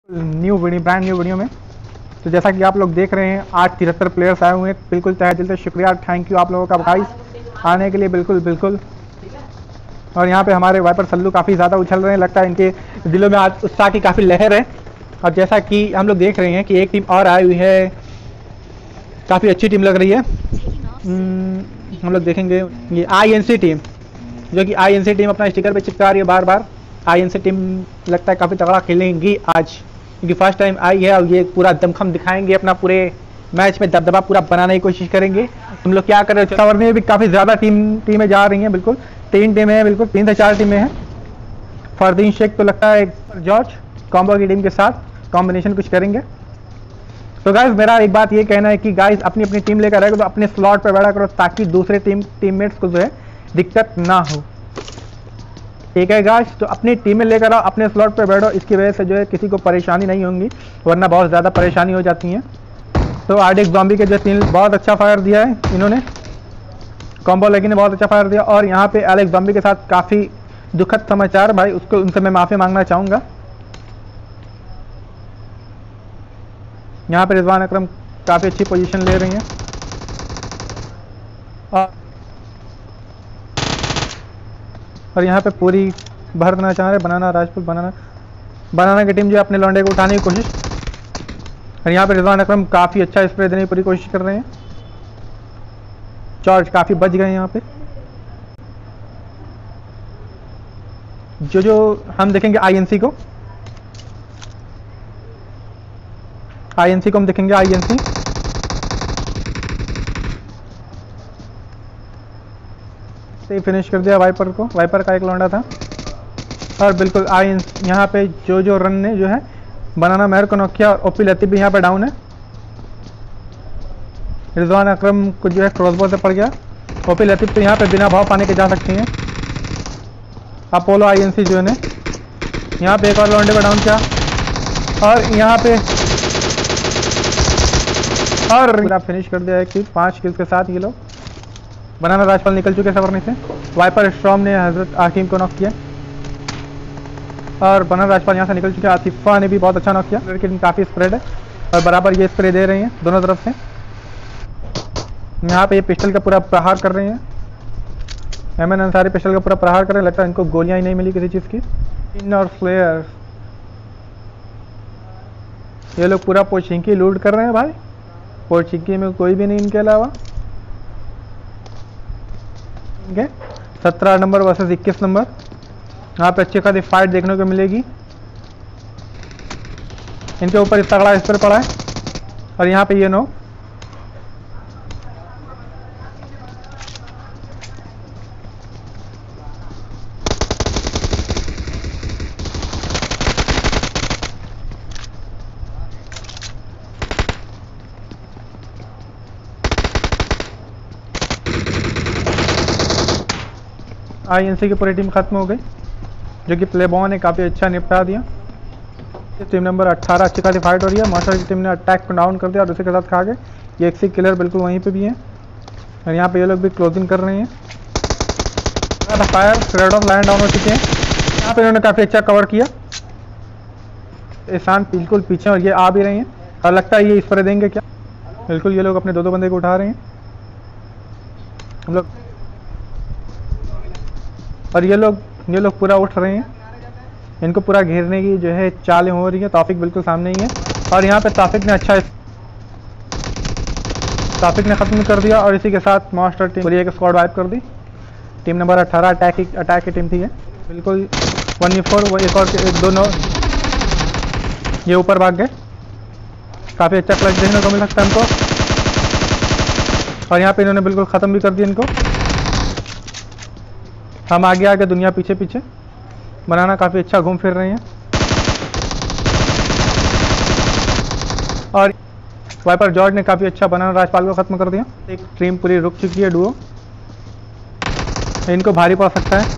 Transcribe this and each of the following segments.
Brand new video में। तो जैसा कि आप लोग देख रहे हैं आज 73 प्लेयर्स आए हुए हैं। बिल्कुल तहे दिल से शुक्रिया, थैंक यू आप लोगों का गाइस आने के लिए, बिल्कुल। और यहाँ पे हमारे वाइपर सल्लू काफ़ी ज़्यादा उछल रहे हैं, लगता है इनके दिलों में आज उत्साह की काफ़ी लहर है। और जैसा कि हम लोग देख रहे हैं कि एक टीम और आई हुई है, काफ़ी अच्छी टीम लग रही है। हम लोग देखेंगे ये INC टीम, जो कि INC टीम अपना स्टिकर पे चिपका रही है बार। INC टीम लगता है काफ़ी तगड़ा खेलेंगी आज, क्योंकि फर्स्ट टाइम आई है और ये पूरा दमखम दिखाएंगे, अपना पूरे मैच में दबदबा पूरा बनाने की कोशिश करेंगे। तुम लोग क्या कर रहे हो? टावर में भी काफ़ी ज़्यादा टीमें जा रही हैं, बिल्कुल 3 टीमें हैं, बिल्कुल 3 से 4 टीमें हैं। फरदीन शेख तो लगता है जॉर्ज कॉम्बो की टीम के साथ कॉम्बिनेशन कुछ करेंगे। तो गाइस मेरा एक बात ये कहना है कि गाइस अपनी अपनी टीम लेकर आएगा तो अपने स्लॉट पर बैठा करो, ताकि दूसरे टीममेट्स को जो है दिक्कत ना हो, ठीक है गाइस। तो अपनी टीमें लेकर आओ, अपने स्लॉट पर बैठो, इसकी वजह से जो है किसी को परेशानी नहीं होगी, वरना बहुत ज़्यादा परेशानी हो जाती है। तो आरडिक्स ज़ॉम्बी के जो टीम बहुत अच्छा फायर दिया है इन्होंने, कॉम्बो लगी ने बहुत अच्छा फायर दिया। और यहाँ पे एलेक्स ज़ॉम्बी के साथ काफ़ी दुखद समाचार भाई, उसको उनसे मैं माफ़ी मांगना चाहूँगा। यहाँ पे रिजवान अकरम काफ़ी अच्छी पोजीशन ले रही हैं। और यहाँ पे पूरी भर देना चाह रहे बनाना राजपूत, बनाना की टीम जो अपने लौंडे को उठाने की कोशिश। और यहाँ पे रिजवान अकरम काफ़ी अच्छा स्प्रे देने की पूरी कोशिश कर रहे हैं। जॉर्ज काफ़ी बच गए यहाँ पे। जो हम देखेंगे INC को हम देखेंगे INC से फिनिश कर दिया वाइपर को, वाइपर का एक लौंडा था। और बिल्कुल INC यहाँ पे जो रन ने जो है बनाना महर को नॉक किया। और ओपी लतीफ भी यहाँ पे डाउन है। रिजवान अकरम को जो है क्रॉसबो से पड़ गया। ओपी लतीफ तो यहाँ पे बिना भाव पाने के जा सकती हैं। अपोलो INC जो है यहाँ पे एक और लौंडे को डाउन किया। और यहाँ पे और पूरा फिनिश कर दिया है कि 5 किल्स के साथ ये लोग। बनाना राजपाल निकल चुके सवरने से। वाइपर स्ट्रॉम ने हजरत आकीम को नॉक किया और बनाना राजपाल यहाँ से निकल चुके। आतिफा ने भी बहुत अच्छा नॉक किया। लेकिन काफ़ी स्प्रेड है और बराबर ये स्प्रे दे रही हैं दोनों तरफ से। यहाँ पे ये पिस्टल का पूरा प्रहार कर रहे हैं। एमएन अंसारी पिस्टल का पूरा प्रहार कर रहे हैं, लगता है इनको गोलियां ही नहीं मिली किसी चीज़ की। इन और फ्लेयर ये लोग पूरा पोचिंकी लूट कर रहे हैं भाई। पोचिंकी में कोई भी नहीं इनके अलावा। 17 नंबर वर्सेस 21 नंबर। यहाँ पे अच्छी खासी फाइट देखने को मिलेगी। इनके ऊपर इस तगड़ा स्प्रे पड़ा है और यहाँ पे ये नो INC की पूरी टीम खत्म हो गई, जो कि प्लेबॉन ने काफ़ी अच्छा निपटा दिया। टीम नंबर 18 अच्छी खासी फाइट हो रही है। मास्टर की टीम ने अटैक को डाउन कर दिया और उसी के साथ खा गए। ये एक सी किलर बिल्कुल वहीं पे भी है और यहाँ पे ये लोग भी क्लोजिंग कर रहे हैं। Fire red off line down हो चुके हैं। यहाँ पे इन्होंने काफ़ी अच्छा कवर किया। एहसान बिल्कुल पीछे और ये आ भी रहे हैं और लगता है ये इस पर देंगे क्या। बिल्कुल ये लोग अपने दो बंदे को उठा रहे हैं हम लोग। और ये लोग पूरा उठ रहे हैं। इनको पूरा घेरने की जो है चालें हो रही है। ताफिक बिल्कुल सामने ही है और यहाँ पे ताफिक ने ख़त्म कर दिया और इसी के साथ मास्टर टीम पूरी एक स्क्वाड वाइप कर दी। टीम नंबर 18 अटैक की टीम थी है बिल्कुल 1v4। वो एक और दोनों ये ऊपर भाग गए। काफ़ी अच्छा क्लच देखने को मिल सकता है हमको। और यहाँ पे इन्होंने बिल्कुल ख़त्म भी कर दिया इनको। हम आगे दुनिया पीछे बनाना काफ़ी अच्छा घूम फिर रहे हैं। और वाइपर जॉर्ज ने काफ़ी अच्छा बनाना राजपाल को ख़त्म कर दिया। एक टीम पूरी रुक चुकी है डुओ, इनको भारी पड़ सकता है।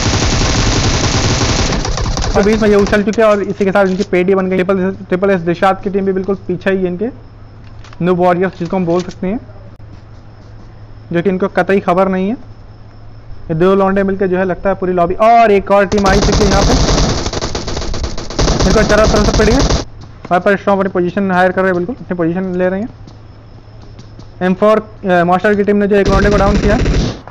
तो बीच में ये उछल चुके हैं और इसी के साथ इनकी पेडी बन गई। ट्रिपल एस दिशात की टीम भी बिल्कुल पीछे ही है इनके। नूब वॉरियर्स जिसको हम बोल सकते हैं, जो कि इनको कतई खबर नहीं है। ये दो लौंडे मिलकर जो है लगता है पूरी लॉबी। और एक और टीम आई चुकी है यहाँ पे, इनको चारों तरफ से पड़ी है। वाइपर स्टॉर्म अपनी पोजीशन हायर कर रहे हैं, बिल्कुल अपनी पोजीशन ले रहे हैं। M4 मास्टर की टीम ने जो एक लौंडे को डाउन किया।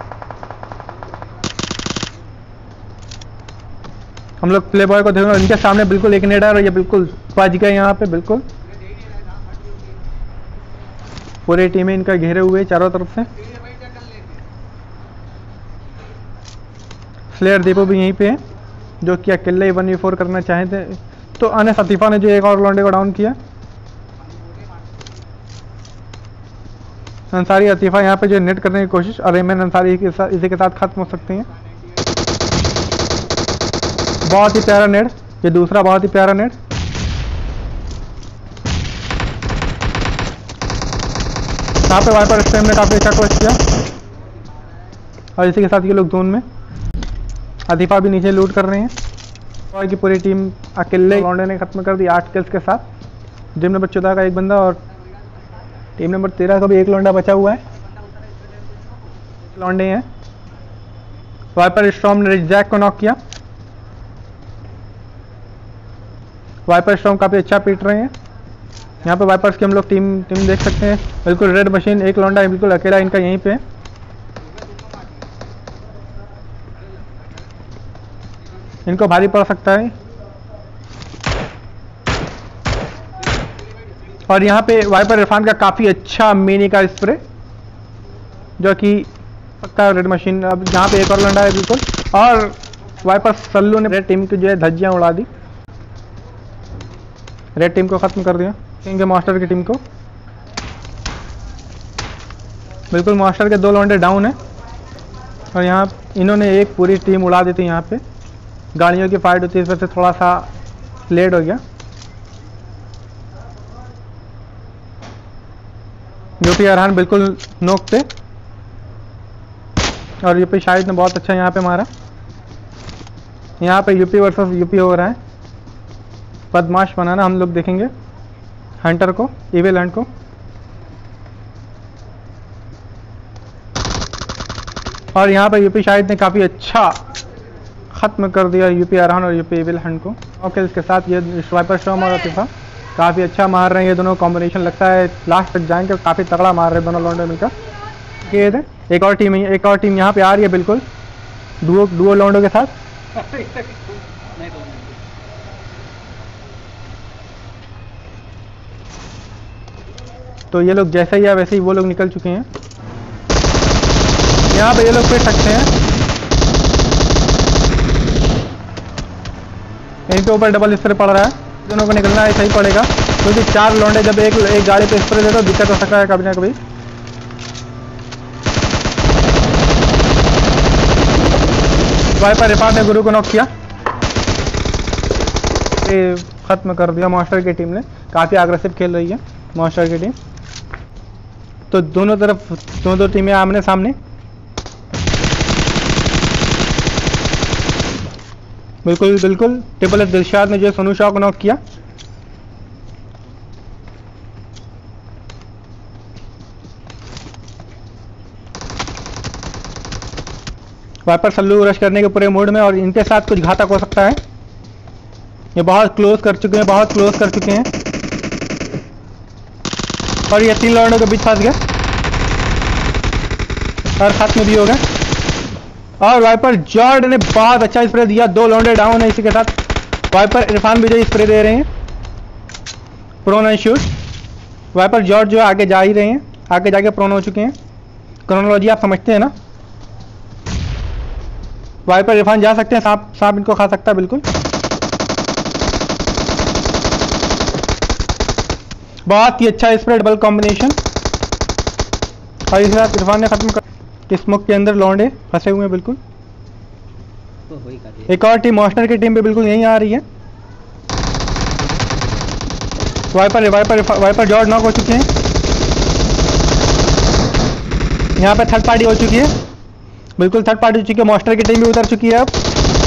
हम लोग प्ले बॉय को देख रहे हैं, इनके सामने बिल्कुल एक नेड है और ये बिल्कुल बच गए यहाँ पे। बिल्कुल पूरी टीमें इनका घेरे हुए चारों तरफ से। स्लेयर दीपो भी यहीं पे है जो कि अकेले 1v4 करना चाहे थे, तो अनस अतीफा ने जो एक और लौंडे को डाउन किया। अंसारी अतीफा यहाँ पे जो नेट करने की कोशिश, और एमएन अंसारी के साथ इसी के साथ खत्म हो सकते हैं। बहुत ही प्यारा नेट, ये दूसरा बहुत ही प्यारा नेट। यहाँ पे वाइपर स्टेम ने काफी अच्छा कोशिश किया और इसी के साथ ये लोग जोन में। अतीफा भी नीचे लूट कर रहे हैं और की पूरी टीम अकेले लौंडे ने खत्म कर दी 8 किल्स के साथ। टीम नंबर 14 का एक बंदा और टीम नंबर 13 का भी एक लौंडा बचा हुआ है। लौंडे हैं। वाइपर स्टॉर्म ने जैक को नॉक किया। वाइपर स्टॉर्म काफी अच्छा पीट रहे हैं। यहाँ पे वाइपर्स की हम लोग टीम देख सकते हैं। बिल्कुल रेड मशीन, एक लौंडा है बिल्कुल अकेला इनका यहीं पे। इनको भारी पड़ सकता है। और यहाँ पे वाइपर इरफान का काफी अच्छा मिनी का स्प्रे जो कि पक्का रेड मशीन। अब यहाँ पे एक और लौंडा है बिल्कुल, और वाइपर सल्लू ने रेड टीम की जो है धज्जियां उड़ा दी, रेड टीम को खत्म कर दिया। इनके मास्टर की टीम को बिल्कुल मास्टर के 2 लौंडे डाउन है और यहाँ इन्होंने एक पूरी टीम उड़ा दी थी। यहाँ पे गाड़ियों की फाइट होती है, इस वजह से थोड़ा सा लेट हो गया। यूपी अरहान बिल्कुल नोक पे और यूपी शाहिद ने बहुत अच्छा यहाँ पे मारा। यहाँ पे यूपी वर्सेस यूपी हो रहा है। बदमाश बनाना हम लोग देखेंगे हंटर को, इविल हंट को। और यहाँ पे यूपी शाहिद ने काफ़ी अच्छा ख़त्म कर दिया यूपी अरहान और यूपी इविल हंट को। ओके, इसके साथ ये वाइपर स्टॉर्म और अतीफा काफ़ी अच्छा मार रहे हैं। ये दोनों कॉम्बिनेशन लगता है लास्ट तक जाएंगे। काफ़ी तगड़ा मार रहे हैं दोनों लौंडे मिलकर। ये थे एक और टीम यहाँ पे आ रही है बिल्कुल डुओ लौंडों के साथ। तो ये लोग जैसे ही है वैसे ही वो लोग निकल चुके हैं। यहाँ पे ये लोग फिर सकते हैं। इनके ऊपर डबल स्प्रे पड़ रहा है। दोनों को निकलना है, सही पड़ेगा क्योंकि 4 लौंडे जब एक गाड़ी पे स्प्रे दे तो दिक्कत हो सकता है कभी ना कभी। वाइपर इरफान ने गुरु को नॉक किया, ये खत्म कर दिया मास्टर की टीम ने। काफ़ी अग्रेसिव खेल रही है मास्टर की टीम। तो दोनों तरफ दो टीमें आमने सामने। बिल्कुल ट्रिपल एस दिलशाद ने जो सोनू शाह को नॉक किया। वाइपर सल्लू रश करने के पूरे मूड में और इनके साथ कुछ घातक हो सकता है। ये बहुत क्लोज कर चुके हैं, और ये 3 लौंडों के बीच फंस गए और खत्म भी हो गए। और वाइपर जॉर्ड ने बहुत अच्छा स्प्रे दिया। 2 लौंडे डाउन है। इसी के साथ वाइपर इरफान भी जो स्प्रे दे रहे हैं prone and shoot. Viper George जो आगे जा ही रहे हैं, आगे जाके प्रोन हो चुके हैं। क्रोनोलॉजी आप समझते हैं ना। वाइपर इरफान जा सकते हैं, सांप इनको खा सकता है बिल्कुल। बहुत ही अच्छा स्प्रे, डबल कॉम्बिनेशन। और इसके साथ इरफान ने खत्म कर। स्मोक के अंदर लौंडे फंसे हुए हैं बिल्कुल। एक और टीम मास्टर की टीम भी बिल्कुल यहीं आ रही है। वाइपर जॉर्ज नॉक हो चुके हैं। यहाँ पे थर्ड पार्टी हो चुकी है, बिल्कुल थर्ड पार्टी हो चुकी है। मास्टर की टीम भी उतर चुकी है अब।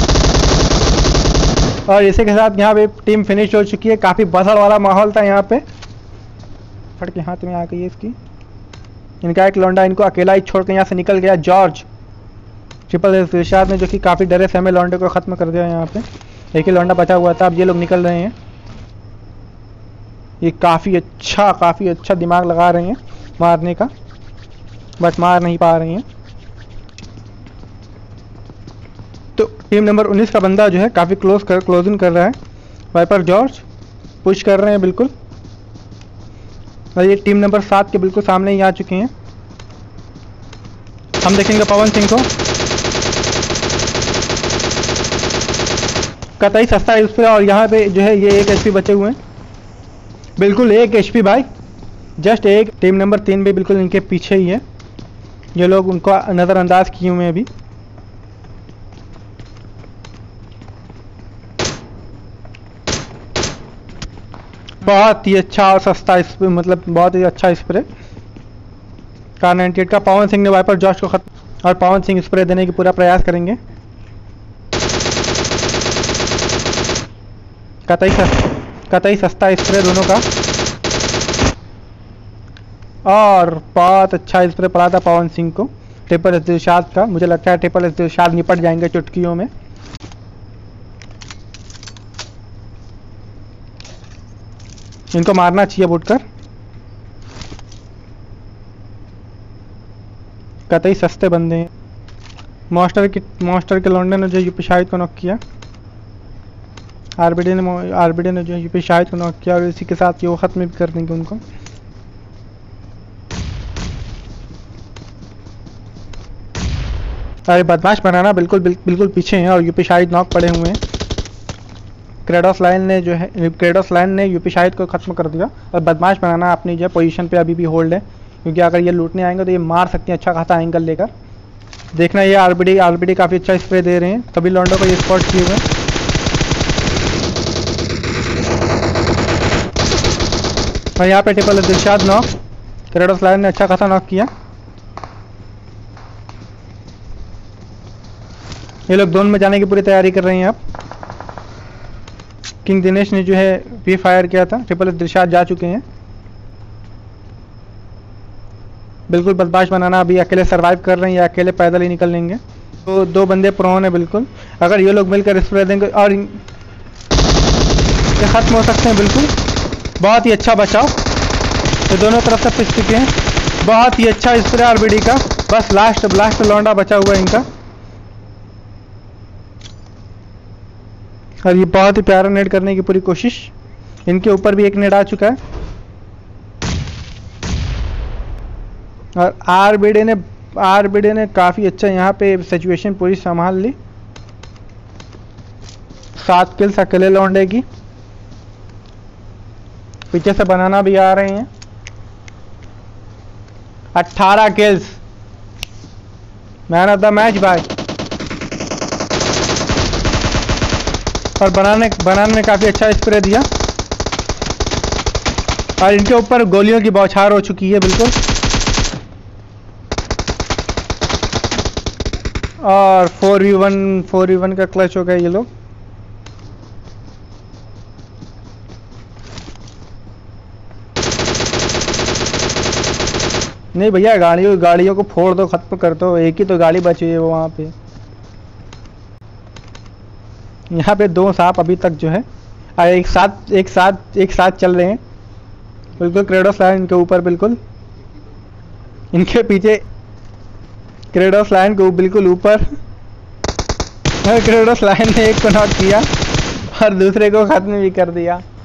और इसी के साथ यहाँ पे टीम फिनिश हो चुकी है। काफ़ी बसड़ वाला माहौल था यहाँ पे। फट के हाथ में आ गई है इसकी। इनका एक लौंडा इनको अकेला ही छोड़ के यहाँ से निकल गया। जॉर्ज ट्रिपल एस दिलशाद ने जो कि काफ़ी डरे सहमे लौंडे को ख़त्म कर दिया। यहाँ पे एक ही लौंडा बचा हुआ था। अब ये लोग निकल रहे हैं। ये काफ़ी अच्छा दिमाग लगा रहे हैं मारने का, बट मार नहीं पा रहे हैं। तो टीम नंबर 19 का बंदा जो है काफ़ी क्लोजिंग कर रहा है। वाइपर जॉर्ज पुश कर रहे हैं बिल्कुल, और ये टीम नंबर 7 के बिल्कुल सामने ही आ चुके हैं। हम देखेंगे पवन सिंह को, कतई सस्ता है उस पर, और यहाँ पे जो है ये 1 HP बचे हुए हैं, बिल्कुल 1 HP भाई, जस्ट एक। टीम नंबर 3 भी बिल्कुल इनके पीछे ही है, ये लोग उनको नज़रअंदाज किए हुए हैं अभी। बहुत ही अच्छा और सस्ता स्प्रे, मतलब बहुत ही अच्छा स्प्रे कार 98 का। पवन सिंह ने वाइपर जॉर्ज को खत्म, और पवन सिंह स्प्रे देने की पूरा प्रयास करेंगे। कतई सस्ता स्प्रे दोनों का, और बहुत अच्छा स्प्रे पड़ा था पवन सिंह को ट्रिपल एस दिलशाद का। मुझे लगता है ट्रिपल एस दिलशाद निपट जाएंगे चुटकियों में। इनको मारना चाहिए बुटकर, कतई सस्ते बंदे हैं। मॉन्स्टर के लौंडे ने जो यूपी शाहिद को नॉक किया, आरबीडी ने जो यूपी शाहिद को नॉक किया, और इसी के साथ ये वो खत्म भी कर देंगे उनको। अरे बदमाश बनाना बिल्कुल पीछे हैं, और यूपी शाहिद नॉक पड़े हुए हैं। क्रेडोस लाइन ने यूपी शाहिद को खत्म कर दिया, और बदमाश बनाना अपनी जो पोजीशन पे अभी भी होल्ड है, क्योंकि अगर ये लूटने आएंगे तो ये मार सकते हैं अच्छा खासा एंगल लेकर। देखना ये आरबीडी काफ़ी अच्छा स्प्रे दे रहे हैं, सभी लॉन्डो को ये स्पॉट किए हुए। और यहाँ पे triple Dilshad knock, Credos Line ने अच्छा खासा नॉक किया। ये लोग जोन में जाने की पूरी तैयारी कर रहे हैं। अब किंग दिनेश ने जो है भी फायर किया था, ट्रिपल दिलशाद जा चुके हैं। बिल्कुल बदमाश बनाना अभी अकेले सरवाइव कर रहे हैं, या अकेले पैदल ही निकल लेंगे। तो 2 बंदे प्रोन है बिल्कुल, अगर ये लोग मिलकर स्प्रे देंगे और ये खत्म हो सकते हैं बिल्कुल। बहुत ही अच्छा बचाव, तो दोनों तरफ से पिस चुके हैं। बहुत ही अच्छा स्प्रे आरबीडी का, बस लास्ट लौंडा बचा हुआ है इनका। और ये बहुत ही प्यारा नेड करने की पूरी कोशिश, इनके ऊपर भी एक नेड आ चुका है। और आरबीडी ने काफ़ी अच्छा यहाँ पे सिचुएशन पूरी संभाल ली। 7 किल्स अकेले लौंडे की, पीछे से बनाना भी आ रहे हैं। 18 kills, man of the match भाई। और बनाने ने काफ़ी अच्छा स्प्रे दिया, और इनके ऊपर गोलियों की बौछार हो चुकी है बिल्कुल। और 4v1 का क्लच हो गया ये लोग। नहीं भैया, गाड़ियों को फोड़ दो, खत्म कर दो, एक ही तो गाड़ी बची है वो वहाँ पे। यहाँ पे 2 सांप अभी तक जो है एक साथ चल रहे हैं बिल्कुल। क्रेडोस लाइन के ऊपर बिल्कुल, इनके पीछे क्रेडोस लाइन को बिल्कुल ऊपर। क्रेडोस लाइन ने एक को नॉक किया और दूसरे को खत्म भी कर दिया।